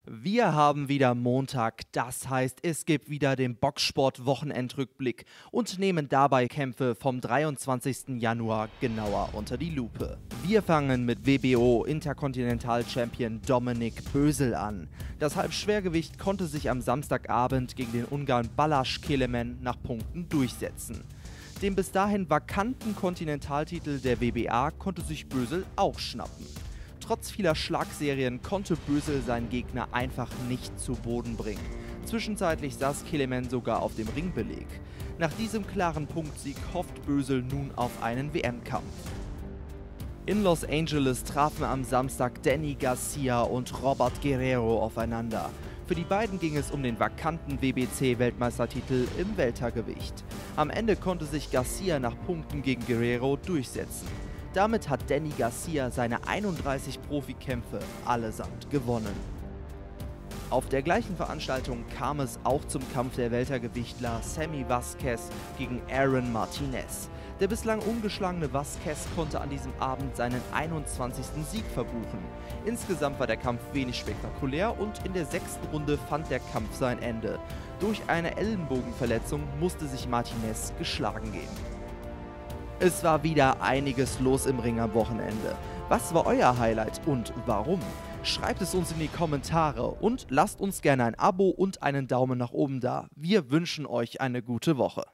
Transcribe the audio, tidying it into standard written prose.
Wir haben wieder Montag, das heißt, es gibt wieder den Boxsport-Wochenendrückblick und nehmen dabei Kämpfe vom 23. Januar genauer unter die Lupe. Wir fangen mit WBO Interkontinental-Champion Dominik Bösel an. Das Halbschwergewicht konnte sich am Samstagabend gegen den Ungarn Balázs Kelemen nach Punkten durchsetzen. Den bis dahin vakanten Kontinentaltitel der WBA konnte sich Bösel auch schnappen. Trotz vieler Schlagserien konnte Bösel seinen Gegner einfach nicht zu Boden bringen. Zwischenzeitlich saß Kelemen sogar auf dem Ringbeleg. Nach diesem klaren Punktsieg hofft Bösel nun auf einen WM-Kampf. In Los Angeles trafen am Samstag Danny Garcia und Robert Guerrero aufeinander. Für die beiden ging es um den vakanten WBC-Weltmeistertitel im Weltergewicht. Am Ende konnte sich Garcia nach Punkten gegen Guerrero durchsetzen. Damit hat Danny Garcia seine 31 Profikämpfe allesamt gewonnen. Auf der gleichen Veranstaltung kam es auch zum Kampf der Weltergewichtler Sammy Vazquez gegen Aaron Martinez. Der bislang ungeschlagene Vazquez konnte an diesem Abend seinen 21. Sieg verbuchen. Insgesamt war der Kampf wenig spektakulär und in der 6. Runde fand der Kampf sein Ende. Durch eine Ellenbogenverletzung musste sich Martinez geschlagen geben. Es war wieder einiges los im Ring am Wochenende. Was war euer Highlight und warum? Schreibt es uns in die Kommentare und lasst uns gerne ein Abo und einen Daumen nach oben da. Wir wünschen euch eine gute Woche.